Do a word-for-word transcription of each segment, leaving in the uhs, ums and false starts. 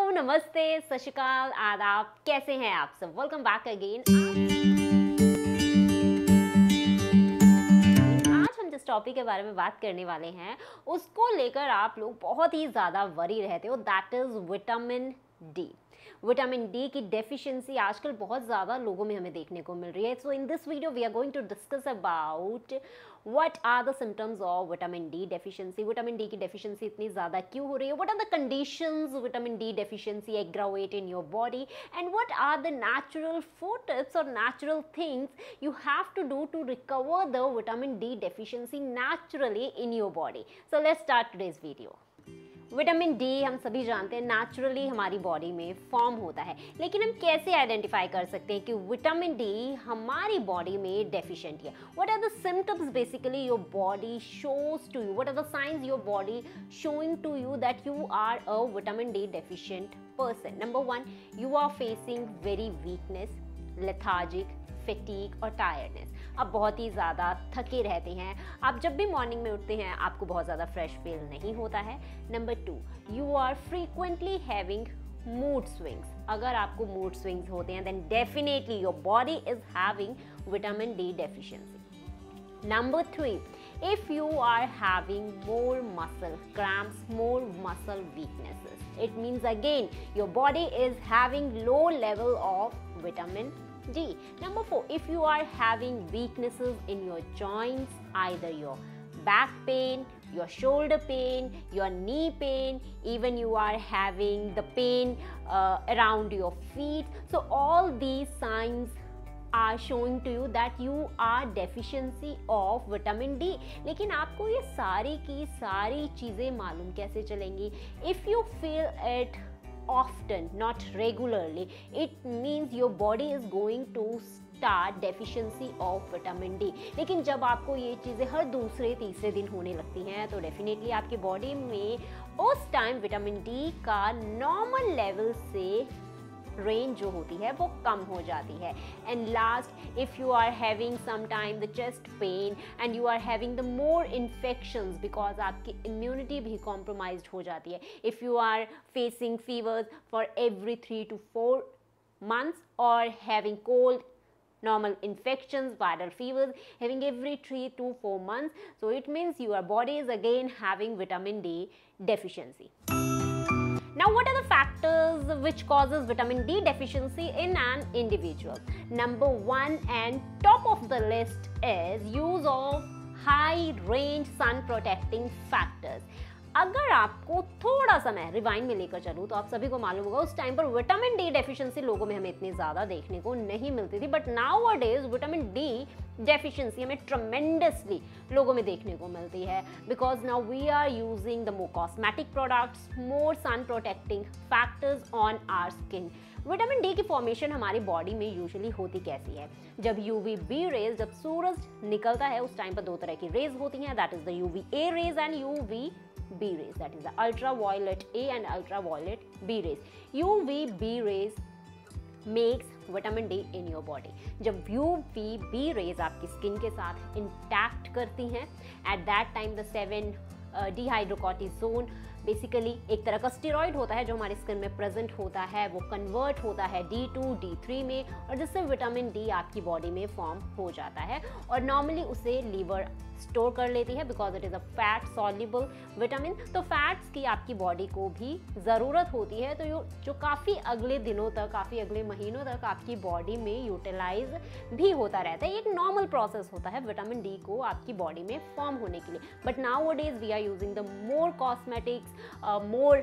नमस्ते, सत श्री अकाल, आदाब, कैसे हैं आप सब? Welcome back again. आज हम जिस टॉपिक के बारे में बात करने वाले हैं उसको लेकर आप लोग बहुत ही ज़्यादा वरी रहते हो, that is vitamin D. Vitamin D की डेफिशिएंसी आजकल बहुत ज़्यादा लोगों में हमें देखने को मिल रही है। So in this video we are going to discuss about what are the symptoms of vitamin D deficiency. Vitamin D की डेफिशिएंसी इतनी ज़्यादा क्यों हो रही है? What are the conditions vitamin D deficiency aggravate in your body and what are the natural food tips और natural things you have to do to recover the vitamin D deficiency naturally in your body. So let's start today's video. Vitamin D हम सभी जानते हैं naturally हमारी body में form होता है, लेकिन हम कैसे आइडेंटिफाई कर सकते हैं कि विटामिन डी हमारी बॉडी में डेफिशिएंट है? What are the symptoms basically your body shows to you? What are the signs your body showing to you that you are a vitamin D deficient person? Number one, you are facing very weakness, lethargic, fatigue और tiredness. आप बहुत ही ज़्यादा थके रहते हैं। आप जब भी मॉर्निंग में उठते हैं आपको बहुत ज़्यादा फ्रेश फील नहीं होता है। Number two, you are frequently having mood swings. अगर आपको मूड स्विंग्स होते हैं then definitely your body is having vitamin D deficiency. Number three, if you are having more muscle cramps, more muscle weaknesses, it means again your body is having low level of vitamin D. Number four, if you are having weaknesses in your joints, either your back pain, your shoulder pain, your knee pain, even you are having the pain uh, around your feet, so all these signs are showing to you that you are deficiency of vitamin D. लेकिन आपको ये सारी की सारी चीज़ें मालूम कैसे चलेंगी? If you feel it often, not regularly, it means your body is going to start deficiency of vitamin D. लेकिन जब आपको ये चीज़ें हर दूसरे तीसरे दिन होने लगती हैं तो डेफिनेटली आपकी बॉडी में उस टाइम विटामिन डी का नॉर्मल लेवल से रेंज जो होती है वो कम हो जाती है। And last, if you are having some time the chest pain and you are having the more infections because आपकी इम्यूनिटी भी कॉम्प्रोमाइज्ड हो जाती है। If you are facing fevers for every three to four months or having cold, normal infections, viral fevers having every three to four months, so it means your body is again having vitamin D deficiency. Now what are the factors which causes vitamin D deficiency in an individual? Number one and top of the list is use of high range sun protecting factors. अगर आपको थोड़ा सा मैं rewind में लेकर चलूँ तो आप सभी को मालूम होगा उस टाइम पर विटामिन डी डेफिशिएंसी लोगों में हमें इतनी ज़्यादा देखने को नहीं मिलती थी, but nowadays vitamin D deficiency हमें ट्रमेंडसली लोगों में देखने को मिलती है because now we are using the more cosmetic products, more sun protecting factors on our skin. Vitamin D की फॉर्मेशन हमारी बॉडी में यूजुअली होती कैसी है? जब यूवी बी रेज, जब सूरज निकलता है उस टाइम पर दो तरह की रेज होती हैं, that is the UV A rays and UV B rays, that is the ultraviolet A and ultraviolet B rays. U V B rays makes vitamin D in your body. जब U V B rays आपकी skin के साथ intact करती हैं, at that time the seven dehydrocortisone basically एक तरह का steroid होता है जो हमारी स्किन में प्रेजेंट होता है, वो कन्वर्ट होता है डी टू डी थ्री में और जिससे विटामिन डी आपकी बॉडी में फॉर्म हो जाता है और नॉर्मली उसे लीवर स्टोर कर लेती है because it is a fat soluble vitamin. तो फैट्स की आपकी बॉडी को भी ज़रूरत होती है, तो यो जो काफ़ी अगले दिनों तक, काफ़ी अगले महीनों तक आपकी बॉडी में यूटिलाइज भी होता रहता है। एक नॉर्मल प्रोसेस होता है विटामिन डी को आपकी बॉडी में फॉर्म होने के लिए, but now days we are using the more cosmetics, more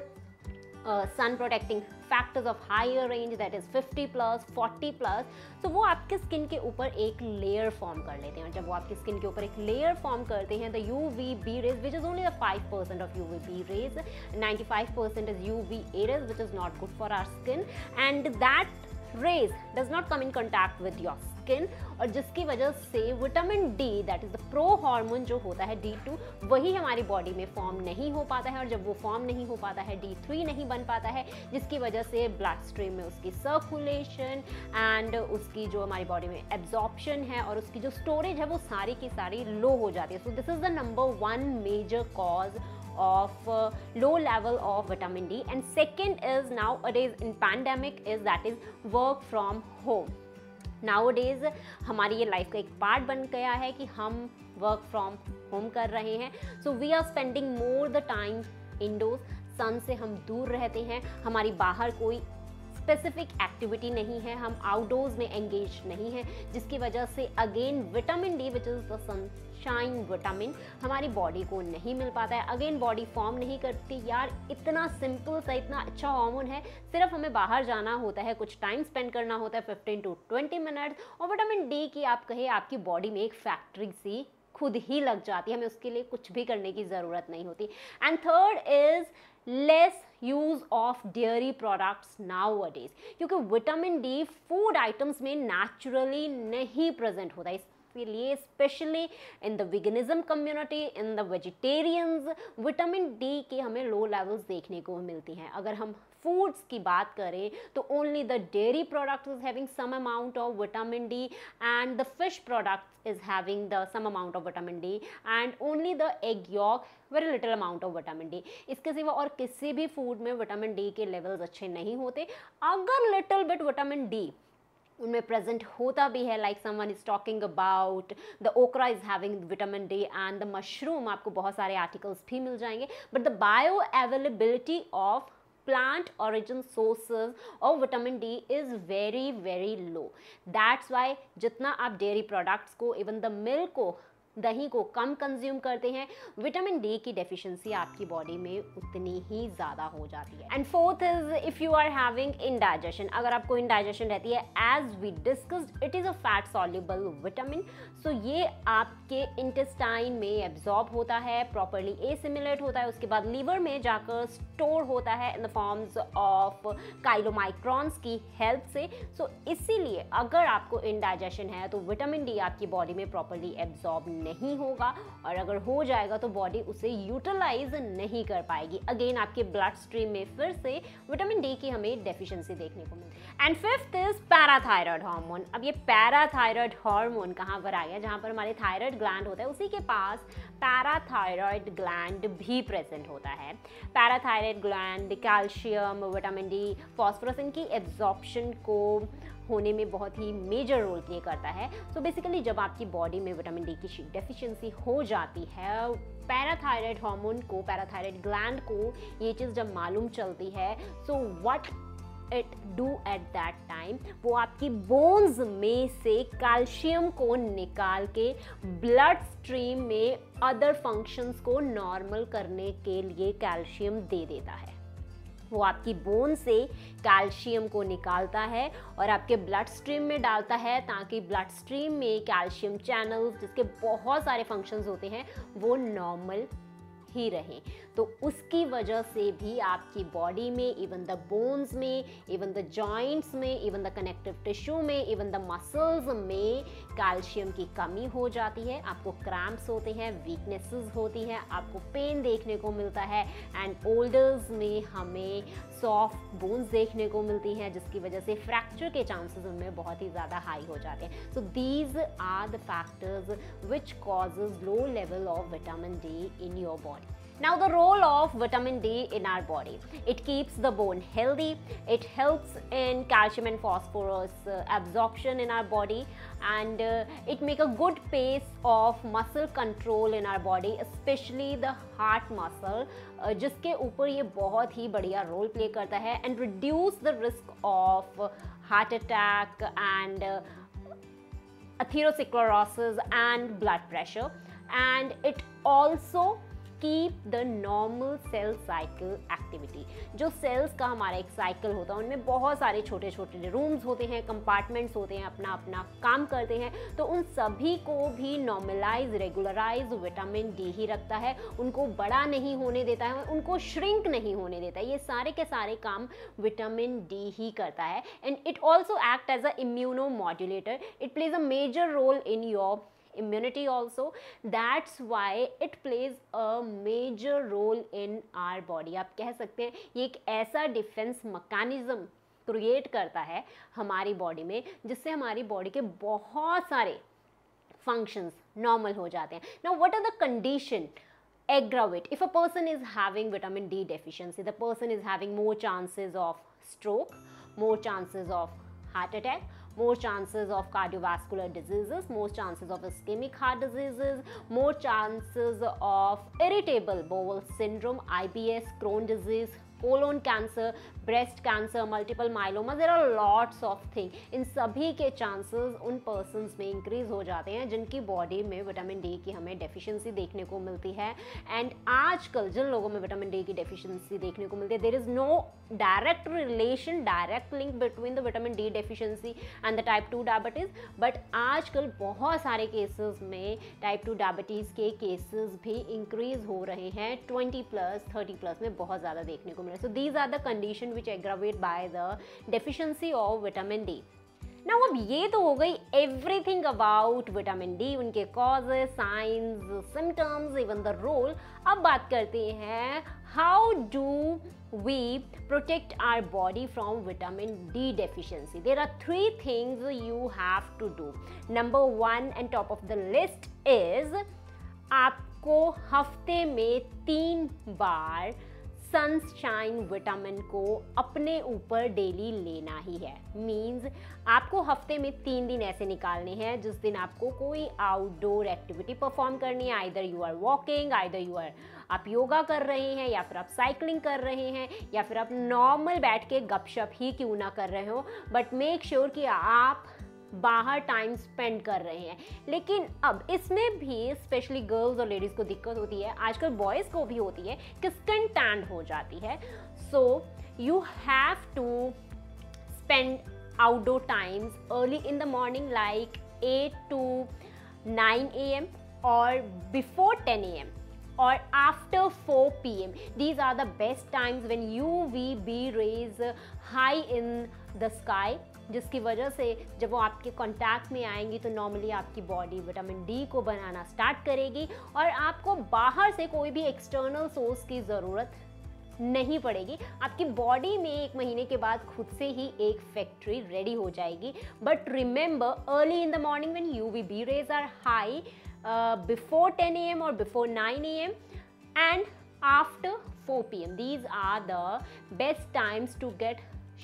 sun protecting factors of higher range, that is fifty plus, forty plus, तो वो आपके स्किन के ऊपर एक लेयर फॉर्म कर लेते हैं और जब वो आपकी स्किन के ऊपर एक लेयर फॉर्म करते हैं the U V B rays which is only the five percent of U V B rays, ninety five percent is U V A rays which is not good for our skin and that rays does not come in contact with your skin और जिसकी वजह से vitamin D that is the pro hormone जो होता है D to वही हमारी body में फॉर्म नहीं हो पाता है और जब वो फॉर्म नहीं हो पाता है डी थ्री नहीं बन पाता है जिसकी वजह से ब्लड स्ट्रीम में उसकी सर्कुलेशन एंड उसकी जो हमारी बॉडी में एब्जॉर्प्शन है और उसकी जो स्टोरेज है वो सारी की सारी लो हो जाती है। So this is the number one major cause of uh, low level of vitamin D. And second is nowadays in pandemic is that is work from home. Nowadays हमारी ये लाइफ का एक पार्ट बन गया है कि हम वर्क फ्रॉम होम कर रहे हैं. So we are spending more the time indoors. Sun से हम दूर रहते हैं, हमारी बाहर कोई स्पेसिफिक एक्टिविटी नहीं है, हम आउटडोर्स में एंगेज नहीं हैं, जिसकी वजह से again vitamin D which is the sunshine vitamin हमारी बॉडी को नहीं मिल पाता है. अगेन बॉडी फॉर्म नहीं करती. यार इतना सिंपल सा इतना अच्छा हार्मोन है, सिर्फ हमें बाहर जाना होता है, कुछ टाइम स्पेंड करना होता है फिफ्टीन टू ट्वेंटी मिनट, और विटामिन डी की आप कहे आपकी बॉडी में एक फैक्ट्री सी खुद ही लग जाती है, हमें उसके लिए कुछ भी करने की ज़रूरत नहीं होती. And third is less use of dairy products nowadays, क्योंकि विटामिन डी फूड आइटम्स में नेचुरली नहीं प्रेजेंट होता है. इसलिए specially in the veganism community, in the vegetarians, vitamin D के हमें लो लेवल्स देखने को मिलती हैं. अगर हम फूड्स की बात करें तो only the dairy product is having some amount of vitamin D and the fish product is having the some amount of vitamin D and only the egg yolk very little amount of vitamin D. इसके सिवा और किसी भी food में vitamin D के levels अच्छे नहीं होते. अगर लिटिल बिट विटामिन डी उनमें प्रेजेंट होता भी है, like someone is talking about the okra is having vitamin D and the mushroom, आपको बहुत सारे आर्टिकल्स भी मिल जाएंगे, but the bio availability of plant origin sources of vitamin D is very very low. That's why जितना आप dairy products को, even the milk को, दही को कम कंज्यूम करते हैं, विटामिन डी की डेफिशिएंसी आपकी बॉडी में उतनी ही ज़्यादा हो जाती है. And fourth is if you are having indigestion, अगर आपको इनडाइजेशन रहती है, as we discussed it is a fat soluble vitamin. So ये आपके इंटेस्टाइन में एब्जॉर्ब होता है, प्रॉपरली एसिमिलेट होता है, उसके बाद लीवर में जाकर स्टोर होता है in the forms of chylomicrons की हेल्प से. सो so, इसीलिए अगर आपको इनडाइजेशन है तो विटामिन डी आपकी बॉडी में प्रॉपरली एब्जॉर्ब नहीं होगा, और अगर हो जाएगा तो बॉडी उसे यूटिलाइज नहीं कर पाएगी. अगेन आपके ब्लड स्ट्रीम में फिर से विटामिन डी की हमें डेफिशिएंसी देखने को मिलती है. And fifth is parathyroid hormone. अब ये पैराथायरॉयड हार्मोन कहाँ पर आ गया? जहाँ पर हमारे थायराइड ग्लैंड होता है उसी के पास पैराथायरॉयड ग्लैंड भी प्रेजेंट होता है. Parathyroid gland calcium, vitamin D, phosphorus इनकी एब्जॉर्प्शन को होने में बहुत ही मेजर रोल प्ले करता है. सो बेसिकली जब आपकी बॉडी में विटामिन डी की डेफिशिएंसी हो जाती है, पैराथायरॉयड हार्मोन को, पैराथायरॉयड ग्लैंड को ये चीज़ जब मालूम चलती है, so what it do at that time, वो आपकी बोन्स में से कैल्शियम को निकाल के ब्लड स्ट्रीम में अदर फंक्शंस को नॉर्मल करने के लिए कैल्शियम दे देता है. वो आपकी बोन से कैल्शियम को निकालता है और आपके ब्लड स्ट्रीम में डालता है, ताकि ब्लड स्ट्रीम में कैल्शियम चैनल्स जिसके बहुत सारे फंक्शंस होते हैं वो नॉर्मल ही रहें. तो उसकी वजह से भी आपकी बॉडी में, इवन द बोन्स में, इवन द जॉइंट्स में, इवन द कनेक्टिव टिश्यू में, इवन द मसल्स में कैल्शियम की कमी हो जाती है. आपको क्रैम्प्स होते हैं, वीकनेसेस होती हैं, आपको पेन देखने को मिलता है. एंड ओल्डर्स में हमें सॉफ्ट बोन्स देखने को मिलती हैं, जिसकी वजह से फ्रैक्चर के चांसेस उनमें बहुत ही ज़्यादा हाई हो जाते हैं. So these are the factors which causes low level of vitamin D in your body. Now the role of vitamin D in our body, it keeps the bone healthy, it helps in calcium and phosphorus uh, absorption in our body, and uh, it make a good pace of muscle control in our body, especially the heart muscle, uh, जिसके ऊपर ये बहुत ही बढ़िया role play करता है, and reduce the risk of heart attack and uh, atherosclerosis and blood pressure, and it also keep the normal cell cycle activity. जो cells का हमारा एक साइकिल होता है उनमें बहुत सारे छोटे छोटे रूम्स होते हैं, कंपार्टमेंट्स होते हैं, अपना अपना काम करते हैं. तो उन सभी को भी नॉर्मलाइज, रेगुलराइज विटामिन डी ही रखता है. उनको बड़ा नहीं होने देता है, उनको श्रिंक नहीं होने देता है. ये सारे के सारे काम विटामिन डी ही करता है. And it also act as a immunomodulator. It plays a major role in your immunity also. That's why it plays a major role in our body. आप कह सकते हैं ये एक ऐसा डिफेंस मैकेनिज्म क्रिएट करता है हमारी बॉडी में, जिससे हमारी बॉडी के बहुत सारे फंक्शंस नॉर्मल हो जाते हैं. Now what are the condition aggravate. If a person is having vitamin D deficiency, the person is having more chances of stroke, more chances of heart attack, more chances of cardiovascular diseases, more chances of ischemic heart diseases, more chances of irritable bowel syndrome, I B S, Crohn disease, colon cancer, breast cancer, multiple myeloma. There are lots of things. इन सभी के chances उन persons में increase हो जाते हैं जिनकी body में विटामिन डी की हमें deficiency देखने को मिलती है. And आजकल जिन लोगों में विटामिन डी की deficiency देखने को मिलती है, there is no direct relation, direct link between the vitamin D deficiency and the type two diabetes. But आजकल बहुत सारे cases में type two diabetes के cases भी increase हो रहे हैं. twenty plus, thirty plus में बहुत ज़्यादा देखने को मिल रहे हैं. So these are the condition which aggravate by the deficiency of vitamin D. Now अब ये तो हो गई everything about vitamin D, उनके causes, signs, symptoms, even the role. अब बात करते हैं how do we protect our body from vitamin D deficiency. There are three things you have to do. Number one and top of the list is आपको हफ्ते में तीन बार sunshine vitamin को अपने ऊपर डेली लेना ही है. मीन्स आपको हफ्ते में तीन दिन ऐसे निकालने हैं जिस दिन आपको कोई आउटडोर एक्टिविटी परफॉर्म करनी है. Either you are walking, either you are आप योगा कर रहे हैं, या फिर आप साइकिलिंग कर रहे हैं, या फिर आप नॉर्मल बैठ के गपशप ही क्यों ना कर रहे हो, बट मेक श्योर कि आप बाहर टाइम स्पेंड कर रहे हैं. लेकिन अब इसमें भी स्पेशली गर्ल्स और लेडीज़ को दिक्कत होती है, आजकल बॉयज़ को भी होती है कि स्किन टैन हो जाती है. So you have to spend outdoor times early in the morning like eight to nine a m or before ten a m or after four p m. These are the best times when U V B rays high in the sky, जिसकी वजह से जब वो आपके contact में आएंगी तो normally आपकी बॉडी विटामिन डी को बनाना स्टार्ट करेगी और आपको बाहर से कोई भी एक्सटर्नल सोर्स की ज़रूरत नहीं पड़ेगी. आपकी बॉडी में एक महीने के बाद खुद से ही एक फैक्ट्री रेडी हो जाएगी. But remember early in the morning when UVB rays are high, before ten a m or before nine a m and after four p m. These are the best times to get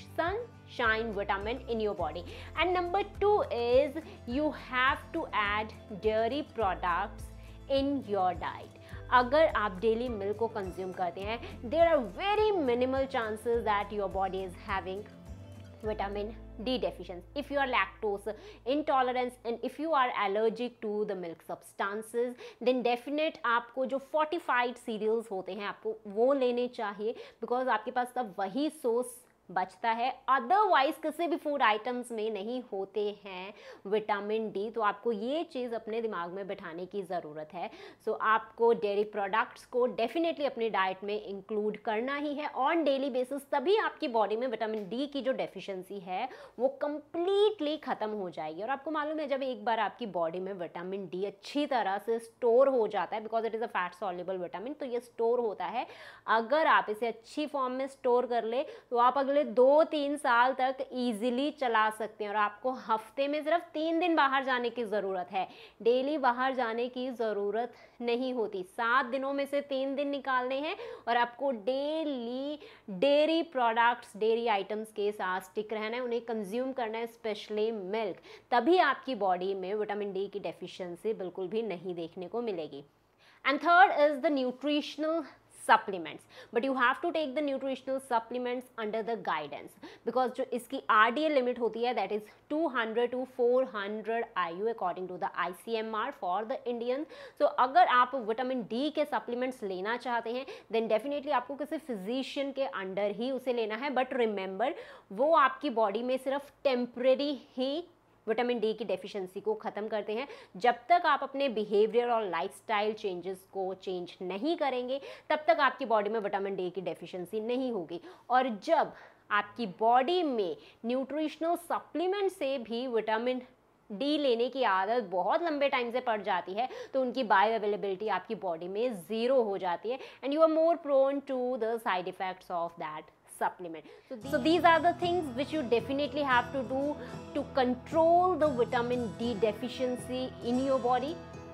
sunshine vitamin in your body. And number two is you have to add dairy products in your diet. अगर आप daily milk को consume करते हैं, there are very minimal chances that your body is having vitamin D deficiency. If you are lactose intolerant and if you are allergic to the milk substances, then definite आपको जो fortified cereals होते हैं आपको वो लेने चाहिए, because आपके पास तब वही सोर्स बचता है. अदरवाइज किसी भी फूड आइटम्स में नहीं होते हैं विटामिन डी. तो आपको ये चीज़ अपने दिमाग में बिठाने की ज़रूरत है. सो so, आपको डेयरी प्रोडक्ट्स को डेफिनेटली अपनी डाइट में इंक्लूड करना ही है ऑन डेली बेसिस. तभी आपकी बॉडी में विटामिन डी की जो डेफिशिएंसी है वो कम्प्लीटली ख़त्म हो जाएगी. और आपको मालूम है जब एक बार आपकी बॉडी में विटामिन डी अच्छी तरह से स्टोर हो जाता है, because it is a fat soluble vitamin, तो ये स्टोर होता है. अगर आप इसे अच्छी फॉर्म में स्टोर कर ले तो आप अगले दो तीन साल तक इजीली चला सकते हैं. और आपको हफ्ते में सिर्फ तीन दिन बाहर जाने की ज़रूरत है, डेली बाहर जाने की ज़रूरत नहीं होती. सात दिनों में से तीन दिन निकालने हैं और आपको daily dairy products, dairy items के साथ स्टिक रहना है, उन्हें कंज्यूम करना है, स्पेशली मिल्क. तभी आपकी बॉडी में विटामिन डी की डेफिशिएंसी बिल्कुल भी नहीं देखने को मिलेगी. And third is the nutritional supplements, but you have to take the nutritional supplements under the guidance, because जो इसकी R D L limit होती है that is two hundred to four hundred I U according to the I C M R for the Indians. so अगर आप vitamin D के supplements लेना चाहते हैं then definitely आपको किसी physician के अंडर ही उसे लेना है. but remember वो आपकी बॉडी में सिर्फ टेम्परेरी ही विटामिन डी की डेफिशिएंसी को ख़त्म करते हैं. जब तक आप अपने बिहेवियर और लाइफस्टाइल चेंजेस को चेंज नहीं करेंगे तब तक आपकी बॉडी में विटामिन डी की डेफिशिएंसी नहीं होगी. और जब आपकी बॉडी में न्यूट्रिशनल सप्लीमेंट से भी विटामिन डी लेने की आदत बहुत लंबे टाइम से पड़ जाती है तो उनकी बायो अवेलेबिलिटी आपकी बॉडी में ज़ीरो हो जाती है and you are more prone to the side effects of that supplement. So these, so these are the things which you definitely have to do to control the vitamin D deficiency in your body.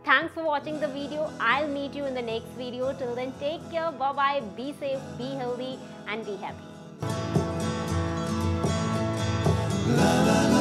Thanks for watching the video. I'll meet you in the next video. Till then, take care. Bye bye. Be safe, be healthy, and be happy. La, la, la.